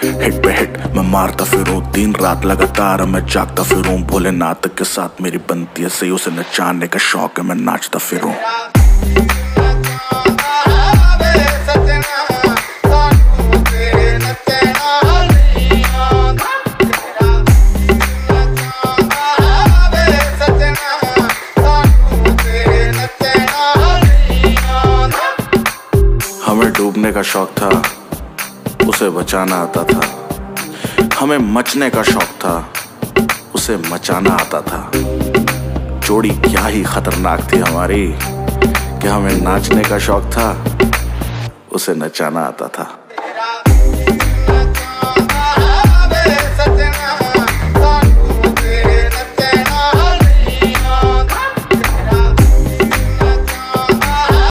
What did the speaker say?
Hit पे hit मैं मारता फिरूं, दिन रात लगातार मैं जागता फिरूं। भोलेनाथ के साथ मेरी बनती है सही, उसे नचाने का शौक है मैं नाचता फिरूं। हमें डूबने का शौक था, उसे बचाना आता था। हमें मचने का शौक था, उसे मचाना आता था। जोड़ी क्या ही खतरनाक थी हमारी कि हमें नाचने का शौक था, उसे नचाना आता था।